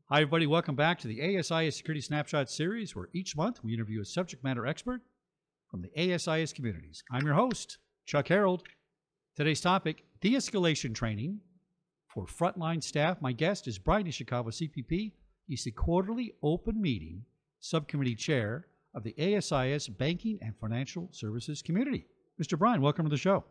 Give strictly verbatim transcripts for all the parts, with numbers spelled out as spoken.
Hi, everybody. Welcome back to the A S I S Security Snapshots series, where each month we interview a subject matter expert from the A S I S communities. I'm your host, Chuck Harold. Today's topic, de-escalation training for frontline staff. My guest is Brian Ishikawa, C P P. He's the quarterly open meeting subcommittee chair of the A S I S Banking and Financial Services community. Mister Brian, welcome to the show.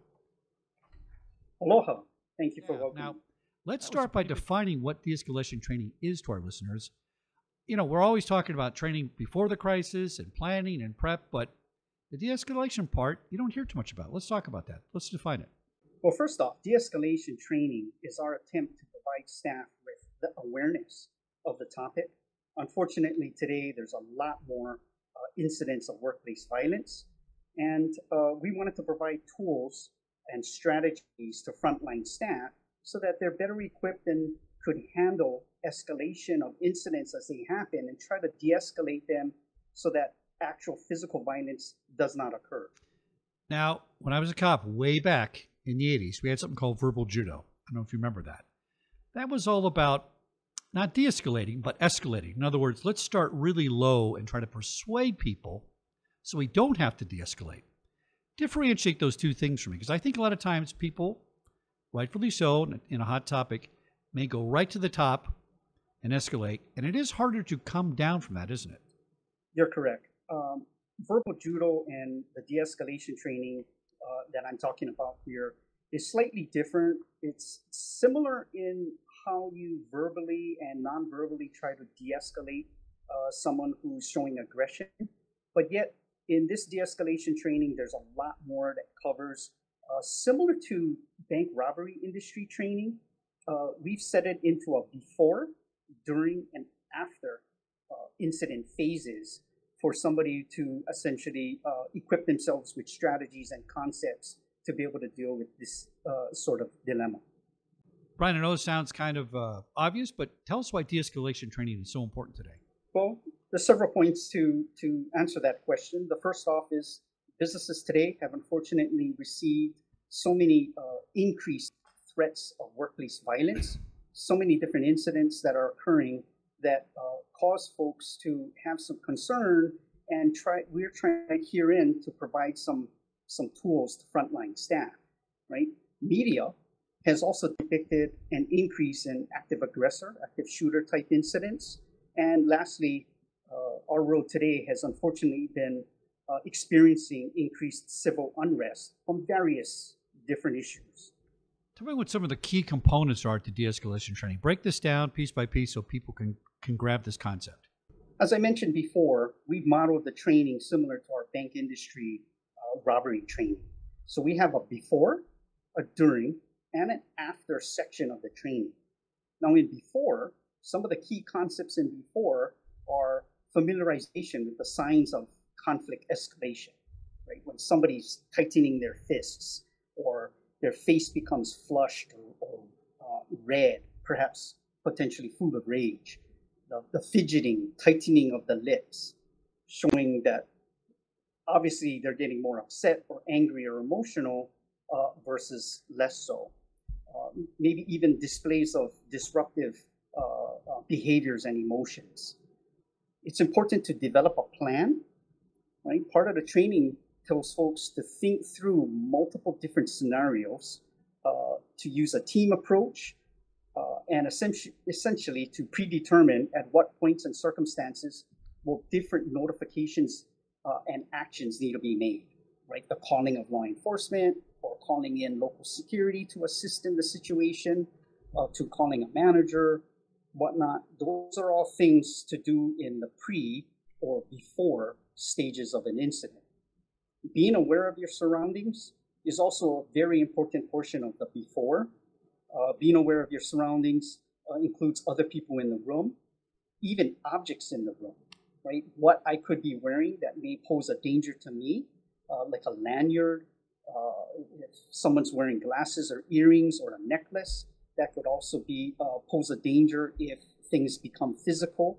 Aloha. Thank you for yeah, welcoming now, me. Let's start by defining what de-escalation training is to our listeners. You know, we're always talking about training before the crisis and planning and prep, but the de-escalation part, you don't hear too much about. Let's talk about that. Let's define it. Well, first off, de-escalation training is our attempt to provide staff with the awareness of the topic. Unfortunately, today there's a lot more uh, incidents of workplace violence, and uh, we wanted to provide tools and strategies to frontline staff so that they're better equipped and could handle escalation of incidents as they happen and try to de-escalate them so that actual physical violence does not occur. Now, when I was a cop way back in the eighties, we had something called verbal judo. I don't know if you remember that. That was all about not de-escalating, but escalating. In other words, let's start really low and try to persuade people so we don't have to de-escalate. Differentiate those two things for me, because I think a lot of times people, rightfully so, in a hot topic, may go right to the top and escalate, and it is harder to come down from that, isn't it? You're correct. Um, verbal judo and the de-escalation training uh, that I'm talking about here is slightly different. It's similar in how you verbally and non-verbally try to de-escalate uh, someone who's showing aggression, but yet in this de-escalation training, there's a lot more that covers. Uh, similar to bank robbery industry training, uh, we've set it into a before, during, and after uh, incident phases for somebody to essentially uh, equip themselves with strategies and concepts to be able to deal with this uh, sort of dilemma. Brian, I know this sounds kind of uh, obvious, but tell us why de-escalation training is so important today. Well, there's several points to, to answer that question. The first off is businesses today have unfortunately received so many uh, increased threats of workplace violence, so many different incidents that are occurring that uh, cause folks to have some concern, and try. We're trying herein to provide some some tools to frontline staff. Right? Media has also depicted an increase in active aggressor, active shooter type incidents, and lastly, uh, our world today has unfortunately been uh, experiencing increased civil unrest from various different issues. Tell me what some of the key components are to de-escalation training. Break this down piece by piece so people can, can grab this concept. As I mentioned before, we've modeled the training similar to our bank industry uh, robbery training. So we have a before, a during, and an after section of the training. Now in before, some of the key concepts in before are familiarization with the signs of conflict escalation, right? When somebody's tightening their fists, or their face becomes flushed or, or uh, red, perhaps potentially full of rage. The, the fidgeting, tightening of the lips, showing that obviously they're getting more upset or angry or emotional uh, versus less so. Uh, maybe even displays of disruptive uh, uh, behaviors and emotions. It's important to develop a plan, right? Part of the training tells folks to think through multiple different scenarios, uh, to use a team approach, uh, and essentially, essentially to predetermine at what points and circumstances will different notifications uh, and actions need to be made, right? The calling of law enforcement, or calling in local security to assist in the situation, uh, to calling a manager, whatnot. Those are all things to do in the pre or before stages of an incident. Being aware of your surroundings is also a very important portion of the before. Uh, being aware of your surroundings uh, includes other people in the room, even objects in the room, right? What I could be wearing that may pose a danger to me, uh, like a lanyard, uh, if someone's wearing glasses or earrings or a necklace, that could also be uh, pose a danger if things become physical.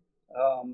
Um,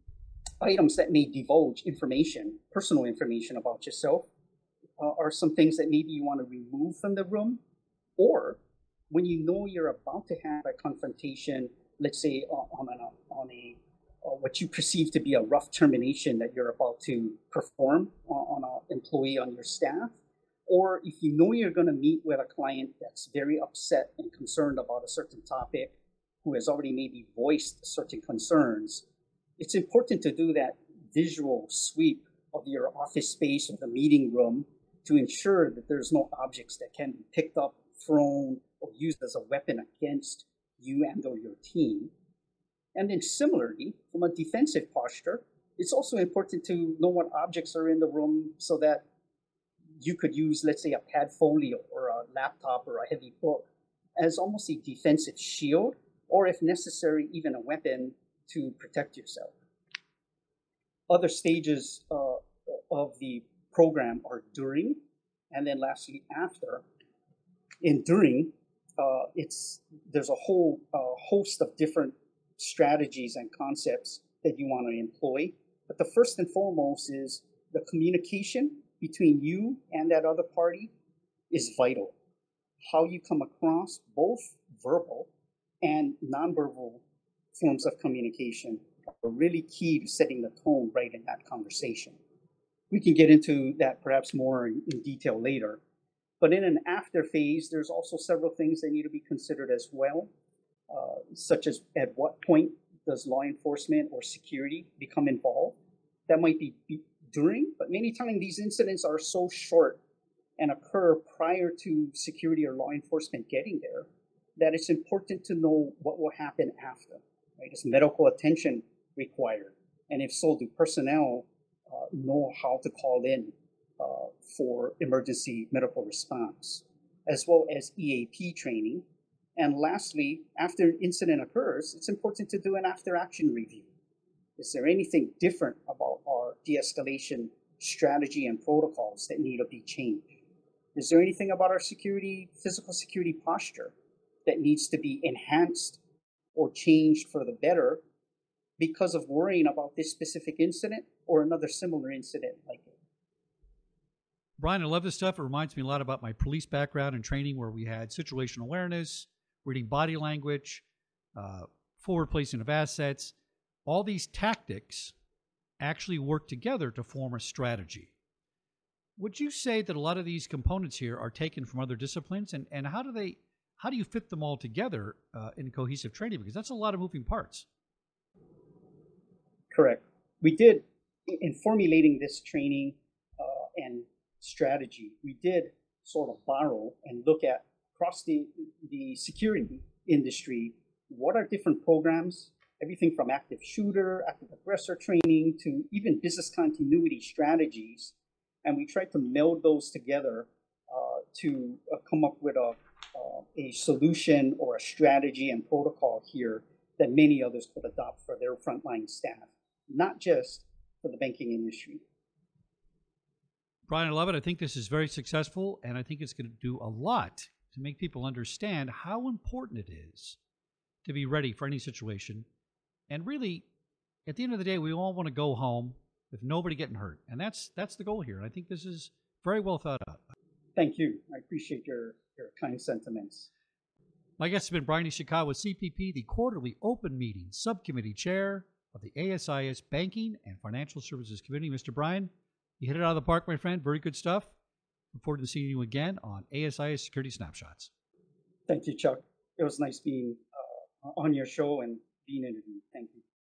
items that may divulge information, personal information about yourself, uh, are some things that maybe you want to remove from the room. Or when you know you're about to have a confrontation let's say on, on a, on a uh, what you perceive to be a rough termination that you're about to perform on, on an employee on your staff, or if you know you're going to meet with a client that's very upset and concerned about a certain topic, who has already maybe voiced certain concerns, it's important to do that visual sweep of your office space or the meeting room to ensure that there's no objects that can be picked up, thrown, or used as a weapon against you and or your team. And then similarly, from a defensive posture, it's also important to know what objects are in the room so that you could use, let's say, a pad folio or a laptop or a heavy book as almost a defensive shield, or if necessary, even a weapon to protect yourself. Other stages uh, of the program are during, and then lastly after. In during, uh, it's there's a whole uh, host of different strategies and concepts that you want to employ. But the first and foremost is the communication between you and that other party is vital. How you come across, both verbal and nonverbal forms of communication, are really key to setting the tone right in that conversation. We can get into that perhaps more in, in detail later. But in an after phase, there's also several things that need to be considered as well, uh, such as at what point does law enforcement or security become involved? That might be, be during, but many times these incidents are so short and occur prior to security or law enforcement getting there that it's important to know what will happen after. Right? Is medical attention required? And if so, do personnel uh, know how to call in uh, for emergency medical response, as well as E A P training? And lastly, after an incident occurs, it's important to do an after-action review. Is there anything different about our de-escalation strategy and protocols that need to be changed? Is there anything about our security, physical security posture that needs to be enhanced or changed for the better because of worrying about this specific incident or another similar incident like it? Brian, I love this stuff. It reminds me a lot about my police background and training, where we had situational awareness, reading body language, uh, forward placing of assets. All these tactics actually work together to form a strategy. Would you say that a lot of these components here are taken from other disciplines, and, and how do they how do you fit them all together uh, in cohesive training? Because that's a lot of moving parts. Correct. We did, in formulating this training uh, and strategy, we did sort of borrow and look at across the, the security industry, what are different programs, everything from active shooter, active aggressor training, to even business continuity strategies. And we tried to meld those together uh, to uh, come up with a, uh, a solution or a strategy and protocol here that many others could adopt for their frontline staff, not just for the banking industry. Brian, I love it. I think this is very successful, and I think it's going to do a lot to make people understand how important it is to be ready for any situation. And really, at the end of the day, we all want to go home with nobody getting hurt. And that's that's the goal here. And I think this is very well thought out. Thank you. I appreciate your, your kind sentiments. My guest has been Brian Ishikawa, C P P, the quarterly open meeting subcommittee chair of the A S I S Banking and Financial Services Committee. Mister Brian, you hit it out of the park, my friend. Very good stuff. Look forward to seeing you again on A S I S Security Snapshots. Thank you, Chuck. It was nice being uh, on your show and being interviewed. Thank you.